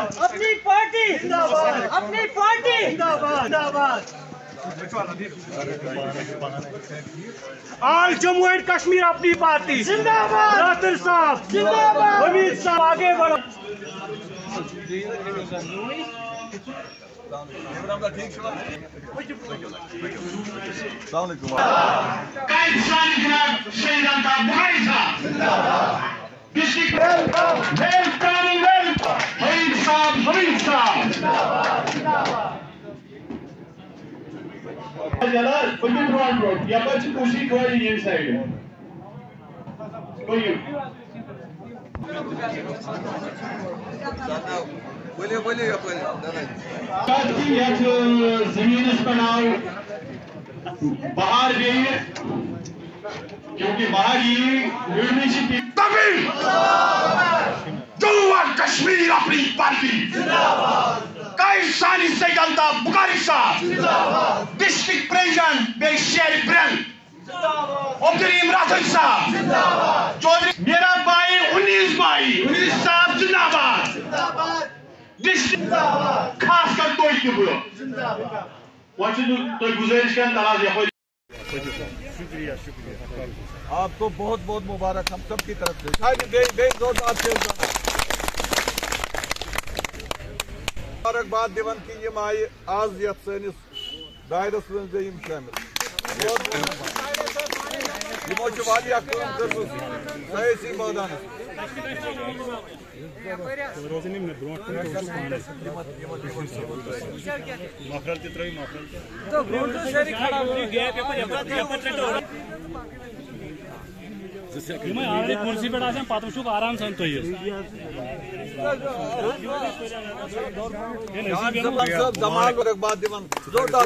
अपनी पार्टी जिंदाबाद, अपनी पार्टी जिंदाबाद, जिंदाबाद। ऑल जम्मू एंड कश्मीर अपनी पार्टी जिंदाबाद, नासिर साहब जिंदाबाद, हमीद साहब आगे बढ़ो। जमीन बनाओ बाहर गई क्योंकि बाहर तभी जम्मू और कश्मीर अपनी पार्टी कायसानी से गलता बुखारी साहब डिस्ट्रिक्ट प्रेसिडेंट बेशेर ब्रन अब्दुल राजन साहब चौधरी मेरा भाई 19 साहब जिंदाबाद खास कर कोई गुजारिश कर शुक्रिया शुक्रिया आपको बहुत बहुत मुबारक हम सब की तरफ से जोरदार से मुबारकबाद दिवन कि यम आय आज यथ सैनिस दायरस मज शामिल यमो वारिया काम कर्मस सयासी मैदान कुर्सी पे पत वो आराम सान तुम मुबारकबाद दिवन जोरदार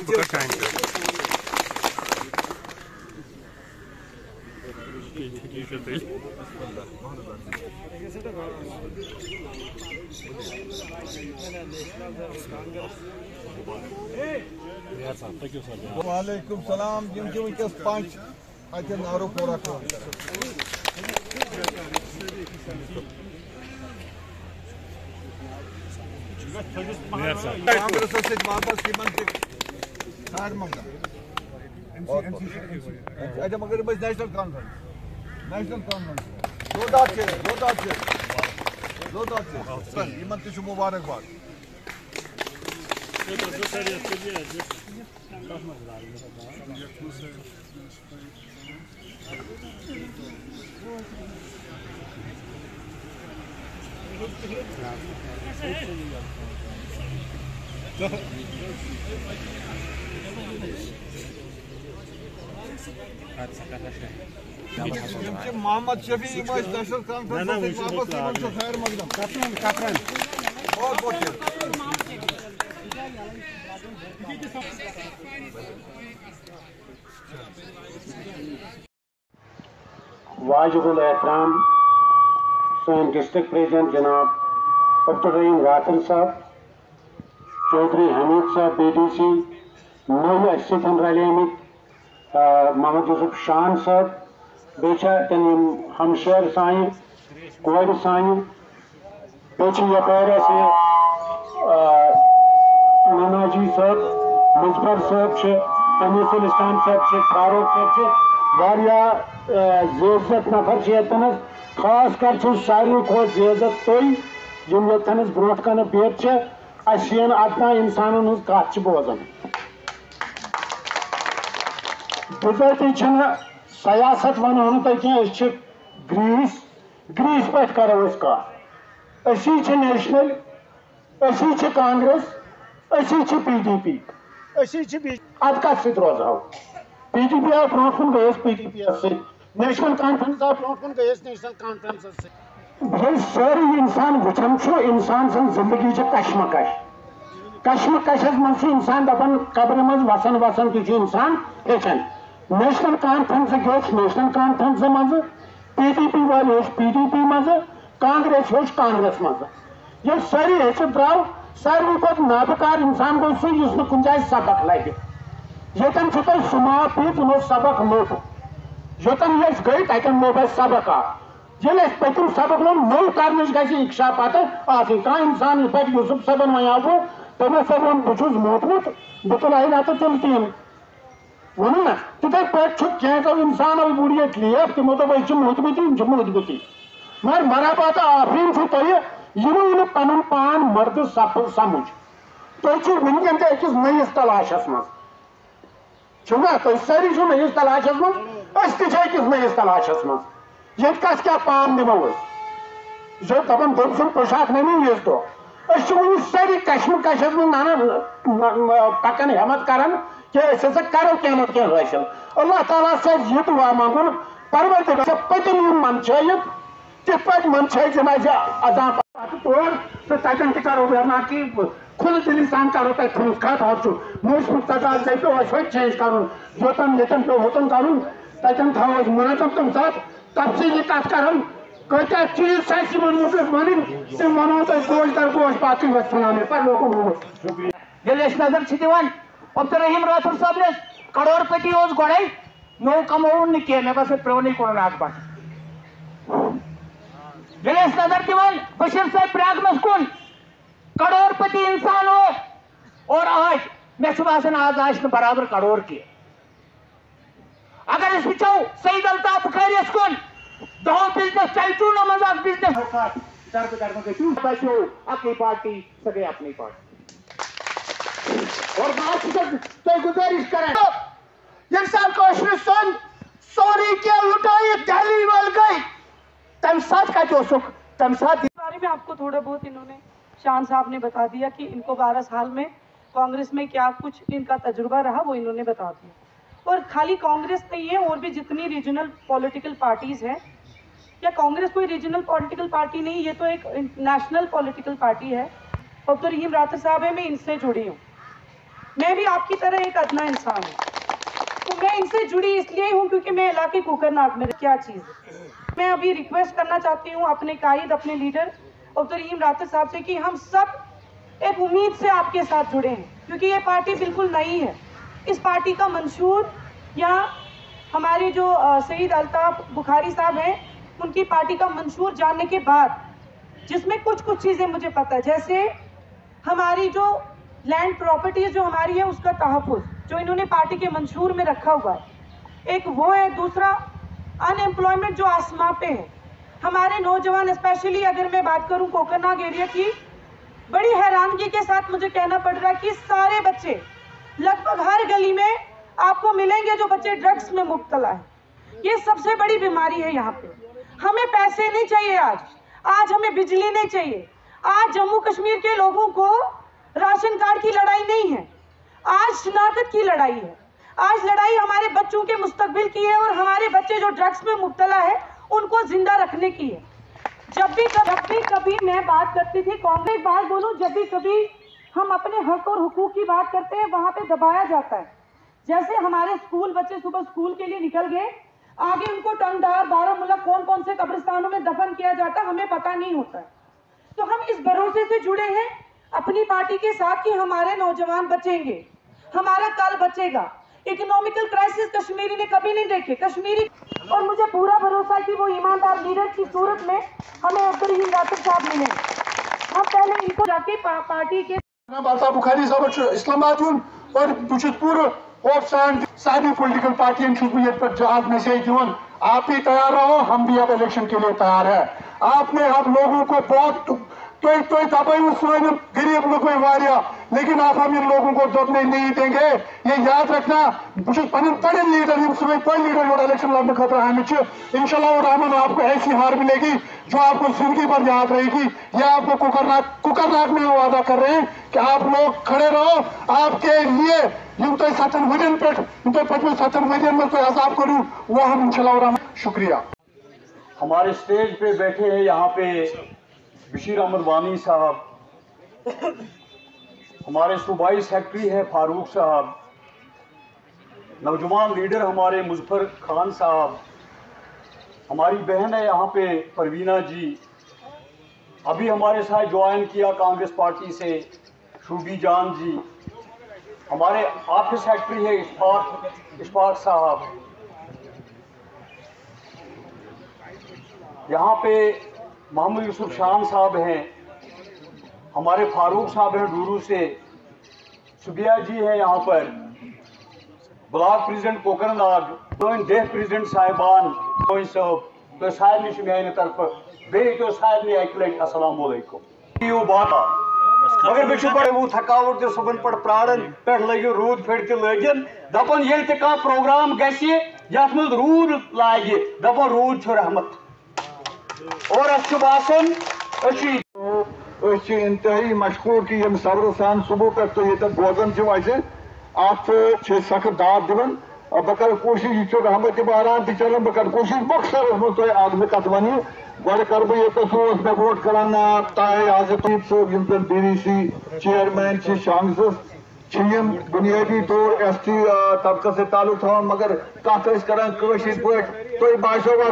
वालेकुम सलाम जिम वनकस पंच अत नारो पूरा कांग्रेस वापस मगर नेशनल कॉन्फ्रेंस जोरदार मुबारकबाद मोहम्मद शफी नेशनल कॉन्फ्रेंस वापस खैर मकदम बहुत बहुत वाजिबुल एहतराम सोन डिस्ट्रिक्ट प्रेसिडेंट जनाब अब्दुल रहीम राठौर साहब चौधरी हमीद साहब BDC नव रलियमित मोहम्मद यूसुफ शान साहब बेन हमशेर सान कोर सान यपर नानाजी साहब मुजफर साहब अनीसुल इस्लाम साहब फारूक साहब ज़ेज़त नफर यन खास कर सारे खुद ज़ेज़त तुम यन ब्रो कन बिहत अतना इंसानन हज कत बोजान बिजाती सियासत वनो क्या ग्रीस पे करो असी नेशनल असी कांग्रेस असी PDP असी अद कत रोजो PDP आव ब्रो गई PDP नेशनल कॉन्फ्रेंस आव ब्रो गई नेशनल कॉन्फ्रेंस सारे इंसान वुचान इंसान सन जिंदगी कशमकश मज इंसान दपान कब्र मज वसन वसन तु इंसान हेचन नेशनल कॉन्फ्रेंस नेशनल कॉन्फ्रेंस मज PDP वाले PDP मज कांग्रेस कांग्रेस मज ये सारी हेचित द्राव सारे खुद नाबकार इंसान गो सह कुन जाए सबक लगे यन सुमा पी तमो सबक लोट योतन गई तन लोब सबक जेल पतम सबक लोन नौ करने इच्छा पत कह इंसान ये पे यूसुफ सबन वन बह तमें सब वो बहुत मोतमुत बह तुल तो तुम तीन वोन ना तिथे पे इंसान बुढ़ लेफ तमो दोप मोतमुती मगर मराबात आफरीन तुम पन पान मर्द समझ तुम वनकन अकिस नयस तलाशस मना तुम सारी नयस तलाशस मस नयस तलाशस मज ये कस क्या पान दिमो दपन दम सुन पोशाक नमी यस दो वो सारी कश्म कशस में नाना पकन हिम्मत करान कि करो क़यामत कह हासिल अल्लाह ताला से ये दुआ मांगुन परवरदिगार पतम मन तिथ पे मन अजाब तौर तो तन करो ना कि खुल दिली सान करो तक ठूस खत मौसम तजाज पे चेंज कर योतन ये पे होतन कर तन थो मुनाजम तम सात तफसीली कत कर कत्या चीज वन तम वनो गोश दर गोश बाकी वनाने पर लोगों ये नजर दिवान अब्दुर्रहीम राठौर साहब करोड़पति गोड़े नो कमोन नी मे बस प्रोन कोन आग पा ये नजर दिवान बशीर साहब प्रागमस कुन करोड़पति इंसान हो और आज मे बासान आज आज बराबर करोड़ की अगर वो सईद अल्ताफ बुखारियस कुन दो बिजनेस चलचू न मजा बिजनेस अपनी पार्टी सगे अपनी पार्टी और बात तो गुजारिश करें ये साल कोशिश सुन सोरी के लुटाई दिल्ली वाल गई तम साथ का जो सुख तम साथ बारे में आपको थोड़ा बहुत इन्होंने शान साहब ने बता दिया कि इनको 12 साल में कांग्रेस में क्या कुछ इनका तजुर्बा रहा वो इन्होंने बता दिया। और खाली कांग्रेस नहीं है, और भी जितनी रीजनल पॉलिटिकल पार्टीज हैं, या कांग्रेस कोई रीजनल पॉलिटिकल पार्टी नहीं, ये तो एक नेशनल पॉलिटिकल पार्टी है। अब्दुर्रहीम राठौर साहब है, मैं इनसे जुड़ी हूँ, मैं भी आपकी तरह एक अदना इंसान हूँ, तो मैं इनसे जुड़ी इसलिए हूँ क्योंकि मैं इलाके कुकरनाग में क्या चीज़ है। मैं अभी रिक्वेस्ट करना चाहती हूँ अपने कायद, अपने लीडर अब्दुर्रहीम राठौर साहब से कि हम सब एक उम्मीद से आपके साथ जुड़े हैं, क्योंकि ये पार्टी बिल्कुल नई है। इस पार्टी का मंशूर या हमारे जो सईद अल्ताफ बुखारी साहब हैं, उनकी पार्टी का मंशूर जानने के बाद, जिसमें कुछ चीज़ें मुझे पता है, जैसे हमारी जो लैंड प्रॉपर्टीज जो हमारी है उसका तहफ़्फ़ुज़ जो इन्होंने पार्टी के मंशूर में रखा हुआ है, एक वो है। दूसरा, अनएम्प्लॉयमेंट जो आसमां पे है, हमारे नौजवान, स्पेशली अगर मैं बात करूं कोकरनाग एरिया की, बड़ी हैरानगी के साथ मुझे कहना पड़ रहा है कि सारे बच्चे, लगभग हर गली में आपको मिलेंगे जो बच्चे ड्रग्स में मुब्तला है। ये सबसे बड़ी बीमारी है यहाँ पे। हमें पैसे नहीं चाहिए आज हमें बिजली नहीं चाहिए। आज जम्मू कश्मीर के लोगों को राशन कार्ड की लड़ाई नहीं है, आज शनाख्त की लड़ाई है। आज लड़ाई हमारे बच्चों के मुस्तकबिल की है, और हमारे बच्चे जो ड्रग्स में मुब्तला है उनको जिंदा रखने की है। जब भी कभी मैं बात करती थी, कांग्रेस बात बोलूं, जब भी कभी हम अपने हक और हुकूक की बात करते हैं, वहां पे दबाया जाता है। जैसे हमारे स्कूल बच्चे सुबह स्कूल के लिए निकल गए, आगे उनको टंगदार, बारामूला, कौन से कब्रिस्तानों में दफन किया जाता है हमें पता नहीं होता है। तो हम इस भरोसे से जुड़े हैं अपनी पार्टी के साथ कि हमारे नौजवान बचेंगे, हमारा कल बचेगा। इकोनॉमिकल क्राइसिस कश्मीरी ने कभी नहीं देखे, कश्मीरी, और मुझे पूरा भरोसा है कि वो ईमानदार लीडर की सूरत में हमें अब्दुर्रहीम राठौर साहब मिले। हम पहले इनको जाके पार्टी के बुखारी साहब इस्लामाबाद और पूरा सारी पोलिटिकल पार्टियन आज मैसेज दिवन, आप भी तैयार रहो, हम भी अब इलेक्शन के लिए तैयार है। आपने अब लोगों को बहुत गरीब लोग वारिया, लेकिन आप हम इन लोगों को दबने नहीं देंगे। ये याद रखना, पढ़े लीडर लीडर इलेक्शन लड़ने खतरा है। इंशाल्लाह रहमान आपको ऐसी हार मिलेगी जो आपको जिंदगी भर याद रहेगी। ये आपको कुकरनाग में वादा कर रहे हैं कि आप लोग खड़े रहो, आपके लिए तो 7 वजन पे पचपन 7 वजन में कोई अजाब करूँ वो हम इंशाल्लाह रहमान। शुक्रिया। हमारे स्टेज पे बैठे हैं यहाँ पे बशीर अहमद वानी साहब, हमारे सूबाई सेक्रेटरी हैं फारूक साहब, नौजवान लीडर हमारे मुजफ्फर खान साहब, हमारी बहन है यहाँ पे परवीना जी, अभी हमारे साथ ज्वाइन किया कांग्रेस पार्टी से शूबी जान जी, हमारे ऑफिस सेक्रेटरी है इशफाक साहब, यहाँ पे मोहम्मद यूसुफ शान साहब हैं, हमारे फारूक साहब हैं डूरू से, सुबिया जी हैं यहाँ पर, ब्लॉक प्रेसिडेंट कोकरनाग, देह प्रेसिडेंट साहिबान साहब, तो साहब निश मेन तरफ बे तो साहब ने एक लट अस्सलाम वालेकुम यो बात मगर बे बड़े वो थकावट तो सुबह पड़ प्राणन पे लगे रूद फिर लगन दपन ये कह प्रोग्राम गि यथ मज रूद लागे दपन रूद रहमत और बासन इंतहाई मशहूर कि यम सब्र सान सुबह पे तो ये बोजन अत सख्त दाद दिवन बह कर कोशिश यह रहमत बारान तक चलान बह कर कोशिश मकसर मज कत वन गो कर बह मे वोट करान ताए आजम सोब यम DDC चेयरमैन शांगस बुनियादी तौर ST तबका से ताल्लुक थवान मगर कत करान पे तुम बासोवा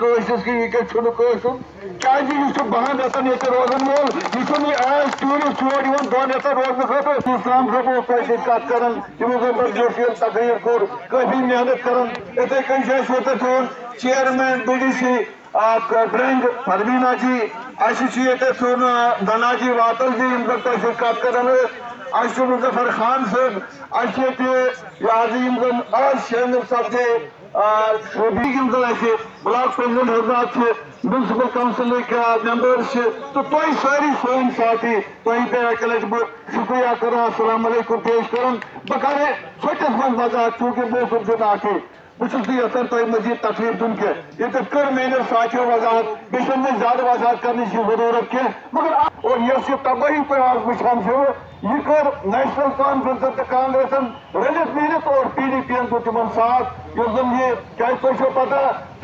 यह बहन रतन ये रोजन वोल यह एज टूरिस्ट योर दोन रोजन खतर इस्लाम साहब कत कर तमो जबरदस्त तकरीर कोर काफी मेहनत कर इथे कन चेयरमैन BDC ब्रंग परवीना जी थोन धनाजी वातल जी कत कर मुजफ्फर खान साहब आज शामिल सपदे ब्लॉक प्रेसिडेंट हजरात म्यूनसिपल काउंसिल मेंबर्स तो तुम सारी सोन साथी तुम पे एक लट बह शुक्रिया कर अस्सलाम वालेकुम पेश कर बह कर सोचस मज वजाहत चूंकि मौसम दिन आके बहुत यसान तुम मजीद तकलीफ दिन कह ये कर मेरे साथियों वजाहत बे ज्यादा वजाहत करने की जरूरत कह मगर और यह तबाही पे आज वुचान यह कर नेशनल कॉन्फ्रेंस तो कांग्रेसन रलित मिलत और PDP तो तिमन साथ जन ये क्या तुम पता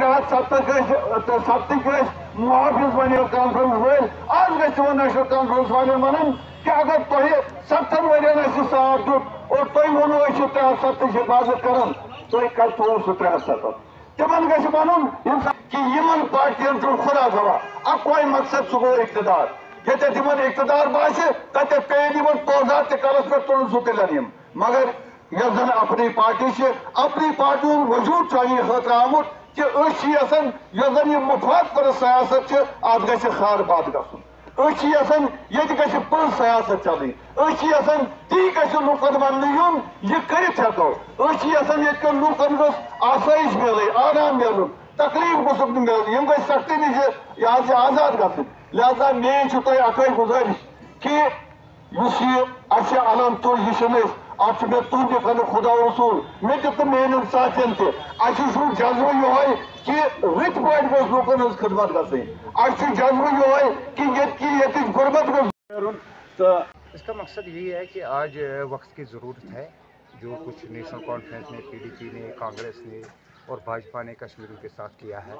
370 मुहाफिज वन कॉन्फ्रेंस वल आज गो नेशनल कॉन्फ्रेंस वाले वन कि अगर तुम 70 वन साथ दुत और तुम वो 370 हिफाजत कर तुम कल थो सह 370 तिमन वन कि इन पार्टियन चुन खुदा गवा अकोई मकसद सह गो इख्तिदार ये तिमन इख्तिदार बासे तथे पे पोजा तलस पे तुल सह तुलन मगर यह जन अपनी पार्टी से अपनी पार्टी वजूद चाहिए खतर आमुत कि यसान यह जन यह मुफाद पर सियासत अत ग खार बात गसान ये पुल सियासत चलनी यसान ती लूकन वन यून यह करो यसान ये लूकन आसाइश मिल आराम मिल तकलीफ गुसुक मिल यम गई सख्ती नश यह आजाद ग लिहाजा मेन तुम अकै गुजारिश कि अनन तुल यह अत मे तुद कर खुदा रसूल मे दित मेन साथियन जज्बा ये कि रत पे गो लूकन हज खिदमत गई जज्बा ये कि ये गुरबत गो। इसका मकसद यही है कि आज वक्त की ज़रूरत है। जो कुछ नेशनल कॉन्फ्रेंस ने, PDP ने, कांग्रेस ने और भाजपा ने कश्मीरियों के साथ किया है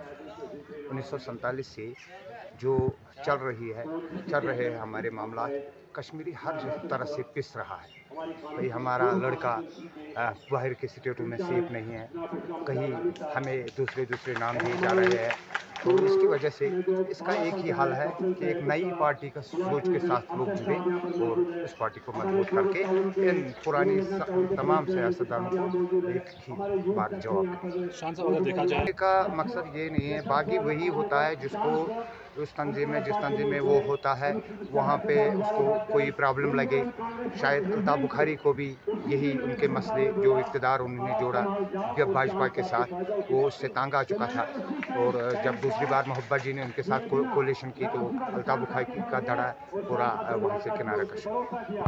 1947 से जो चल रहे हैं हमारे मामला, कश्मीरी हर तरह से पिस रहा है। भाई हमारा लड़का बाहर के स्टेटों में सेफ नहीं है, कहीं हमें दूसरे नाम दिए जा रहे हैं। तो इसकी वजह से इसका एक ही हल है कि एक नई पार्टी का सोच के साथ लोग जुड़े और उस पार्टी को मजबूत करके इन पुरानी तमाम सियासतदानों को एक ही बात जवाब देखा जाए का मकसद ये नहीं है। बाकी वही होता है जिसको जिस तंजीम में वो होता है वहाँ पे उसको कोई प्रॉब्लम लगे। शायद अल्ताफ बुखारी को भी यही उनके मसले जो इक़्तिदार उन्होंने जोड़ा जब भाजपा के साथ, वो उससे तंग आ चुका था और जब दूसरी बार मोहब्बत जी ने उनके साथ कोलिशन की तो अल्ताफ बुखारी का धड़ा पूरा वहाँ से किनारा कशा।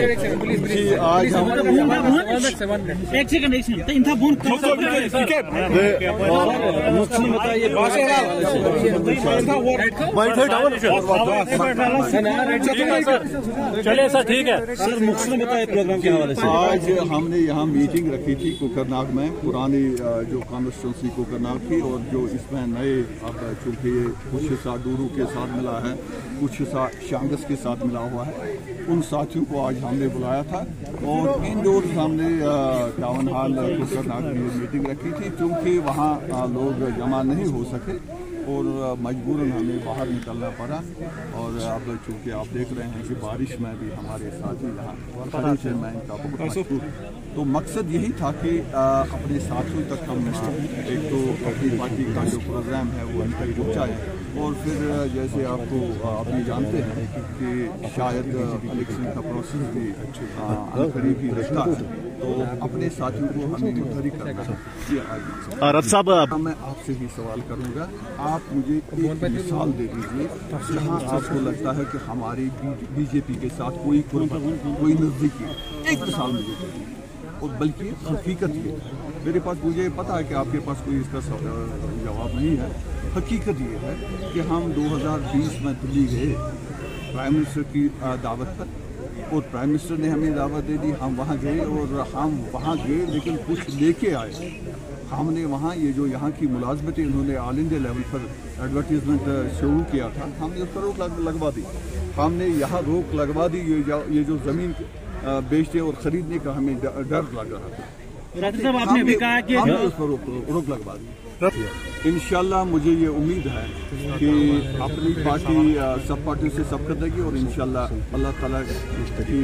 चलिए सर, ठीक है सर, मुख्य बताइए प्रोग्राम के हवाले से। आज हमने यहाँ मीटिंग रखी थी कोकरनाग में, पुरानी जो कॉन्स्टिट्यूंसी कोकरनाग की, और जो इसमें नए अब चूँकि कुछ हिस्सा डूरू के साथ मिला है, कुछ हिस्सा शांगस के साथ मिला हुआ है, उन साथियों को आज हमने बुलाया था और इंडोर हमने टाउन हॉल कोकरनाग में मीटिंग रखी थी। चूँकि वहाँ लोग जमा नहीं हो सके और मजबूरन हमें बाहर निकलना पड़ा। और अब चूँकि आप देख रहे हैं कि बारिश में भी हमारे साथी यहाँ खड़े थे, मैं इनका बहुत मशहूर। तो मकसद यही था कि अपने साथियों तक हम एक तो अपनी पार्टी का जो प्रोग्राम है वो उन तक पहुँचाएँ, और फिर जैसे आपको आप ये जानते हैं कि शायद इलेक्शन का प्रोसेस भी करीब ही रहता है, तो अपने साथियों को हमें मुतहरिक करना है। रथ साहब, मैं आपसे भी सवाल करूंगा, आप मुझे एक मिसाल दे दीजिए जहां आपको लगता है कि हमारी बीजेपी के साथ कोई कोई नज़दीकी, एक मिसाल मुझे दे दीजिए। और बल्कि हकीकत ये है, मेरे पास, मुझे पता है कि आपके पास कोई इसका जवाब नहीं है, हकीकत ये है कि हम 2020 में दिल्ली गए प्राइम मिनिस्टर की दावत पर, और प्राइम मिनिस्टर ने हमें दावत दे दी, हम वहाँ गए, और हम वहाँ गए लेकिन कुछ लेके आए। हमने वहाँ ये जो यहाँ की मुलाजमतें इन्होंने ऑल इंडिया लेवल पर एडवर्टीजमेंट शुरू किया था, हमने उस पर रोक लगवा दी। हमने यहाँ रोक लगवा दी, ये जो ज़मीन बेचने और ख़रीदने का हमें डर लग रहा था। राठौर साहब, आपने अभी कहा कि हमने उस पर रोक लगवा दी। इंशाल्लाह मुझे ये उम्मीद है कि अपनी पार्टी सब पार्टियों से सबकत देगी, और इंशाल्लाह अल्लाह ताला की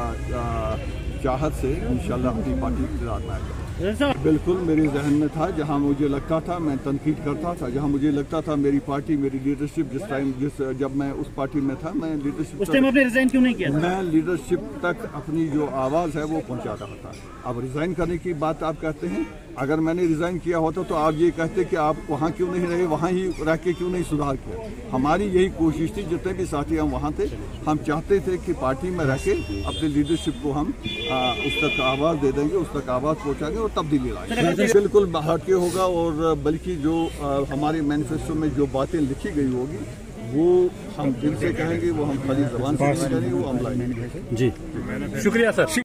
चाहत से इंशाल्लाह अपनी पार्टी इक़्तिदार में आएगी। बिल्कुल मेरे जहन में था, जहां मुझे लगता था मैं तनकीद करता था, जहां मुझे लगता था मेरी पार्टी, मेरी लीडरशिप जब मैं उस पार्टी में था, मैं लीडरशिप उस टाइम आपने रिजाइन क्यों नहीं किया? मैं लीडरशिप तक अपनी जो आवाज़ है वो पहुंचा रहा था। अब रिजाइन करने की बात आप कहते हैं, अगर मैंने रिजाइन किया होता तो आप ये कहते कि आप वहाँ क्यों नहीं रहे, वहाँ ही रह के क्यों नहीं सुधार किया। हमारी यही कोशिश थी, जितने भी साथी हम वहाँ थे, हम चाहते थे कि पार्टी में रह के अपनी लीडरशिप को हम उस तक आवाज़ दे देंगे, उस तक आवाज़ पहुँचाएंगे और तब्दीली लाएंगे। बिल्कुल हटके होगा, और बल्कि जो हमारे मैनिफेस्टो में जो बातें लिखी गई होगी वो हम दिल से कहेंगे, वो हम खाली ज़बान से नहीं करेंगे, वो हम लाएंगे। जी, शुक्रिया सर।